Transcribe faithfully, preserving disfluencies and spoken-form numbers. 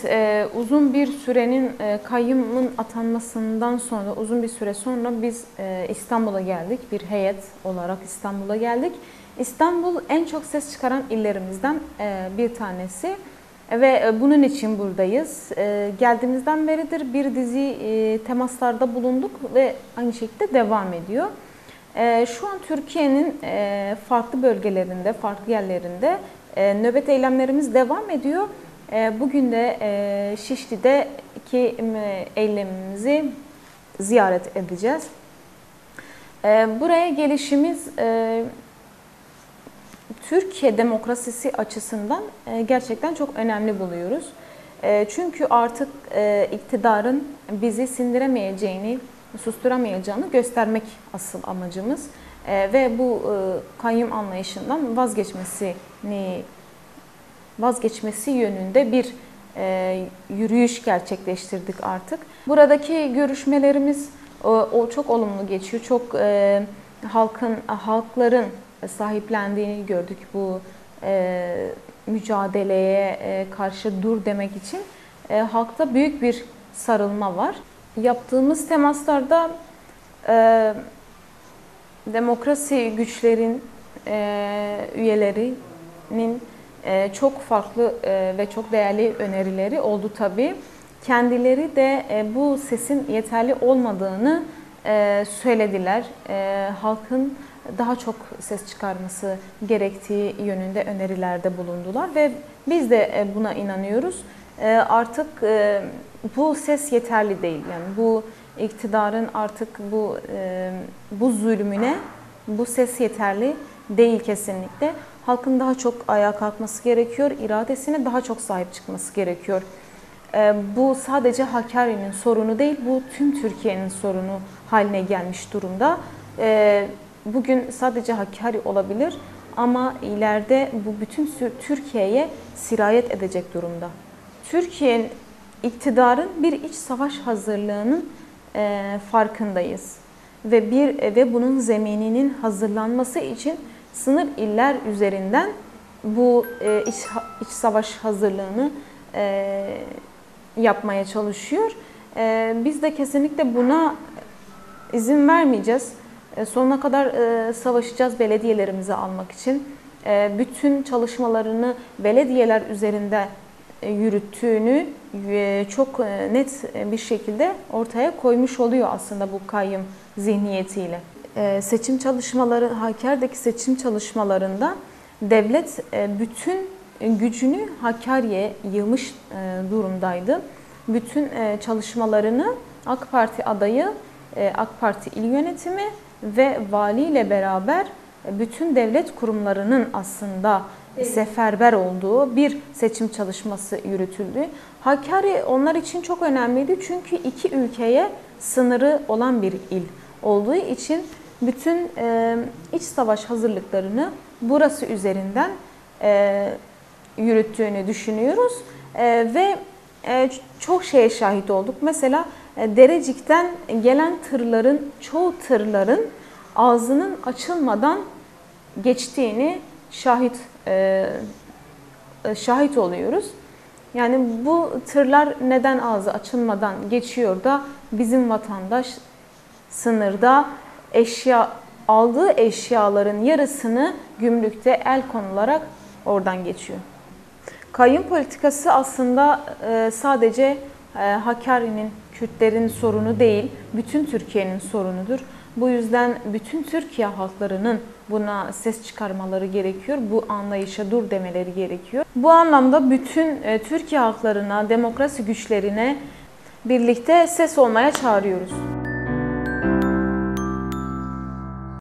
Ee, uzun bir sürenin e, kayyımın atanmasından sonra, uzun bir süre sonra biz e, İstanbul'a geldik. Bir heyet olarak İstanbul'a geldik. İstanbul en çok ses çıkaran illerimizden e, bir tanesi ve e, bunun için buradayız. E, geldiğimizden beridir bir dizi e, temaslarda bulunduk ve aynı şekilde devam ediyor. E, şu an Türkiye'nin e, farklı bölgelerinde, farklı yerlerinde e, nöbet eylemlerimiz devam ediyor. Bugün de Şişli'deki eylemimizi ziyaret edeceğiz. Buraya gelişimiz Türkiye demokrasisi açısından gerçekten çok önemli buluyoruz. Çünkü artık iktidarın bizi sindiremeyeceğini, susturamayacağını göstermek asıl amacımız. Ve bu kayyum anlayışından vazgeçmesini vazgeçmesi yönünde bir e, yürüyüş gerçekleştirdik artık. Buradaki görüşmelerimiz o, o çok olumlu geçiyor. Çok e, halkın, halkların sahiplendiğini gördük bu e, mücadeleye e, karşı dur demek için. E, halkta büyük bir sarılma var. Yaptığımız temaslarda e, demokrasi güçlerin e, üyelerinin çok farklı ve çok değerli önerileri oldu tabii. Kendileri de bu sesin yeterli olmadığını söylediler. Halkın daha çok ses çıkarması gerektiği yönünde önerilerde bulundular ve biz de buna inanıyoruz. Artık bu ses yeterli değil. Yani bu iktidarın artık bu bu zulmüne bu ses yeterli değil kesinlikle. Halkın daha çok ayağa kalkması gerekiyor, iradesine daha çok sahip çıkması gerekiyor. Bu sadece Hakkari'nin sorunu değil, bu tüm Türkiye'nin sorunu haline gelmiş durumda. Bugün sadece Hakkari olabilir ama ileride bu bütün Türkiye'ye sirayet edecek durumda. Türkiye'nin, iktidarın bir iç savaş hazırlığının farkındayız ve bir ve bunun zemininin hazırlanması için sınır iller üzerinden bu e, iç, iç savaş hazırlığını e, yapmaya çalışıyor. E, biz de kesinlikle buna izin vermeyeceğiz. E, sonuna kadar e, savaşacağız belediyelerimizi almak için. E, bütün çalışmalarını belediyeler üzerinde e, yürüttüğünü e, çok e, net bir şekilde ortaya koymuş oluyor aslında bu kayyum zihniyetiyle. Seçim çalışmaları, Hakkari'deki seçim çalışmalarında devlet bütün gücünü Hakkari'ye yığmış durumdaydı. Bütün çalışmalarını AK Parti adayı, AK Parti il yönetimi ve valiyle beraber bütün devlet kurumlarının aslında seferber olduğu bir seçim çalışması yürütüldü. Hakkari onlar için çok önemliydi çünkü iki ülkeye sınırı olan bir il olduğu için bütün e, iç savaş hazırlıklarını burası üzerinden e, yürüttüğünü düşünüyoruz e, ve e, çok şeye şahit olduk. Mesela e, Derecik'ten gelen tırların, çoğu tırların ağzının açılmadan geçtiğini şahit e, şahit oluyoruz. Yani bu tırlar neden ağzı açılmadan geçiyor da bizim vatandaş sınırda eşya aldığı eşyaların yarısını gümrükte el konularak oradan geçiyor. Kayyum politikası aslında sadece Hakkari'nin, Kürtlerin sorunu değil, bütün Türkiye'nin sorunudur. Bu yüzden bütün Türkiye halklarının buna ses çıkarmaları gerekiyor, bu anlayışa dur demeleri gerekiyor. Bu anlamda bütün Türkiye halklarına, demokrasi güçlerine birlikte ses olmaya çağırıyoruz.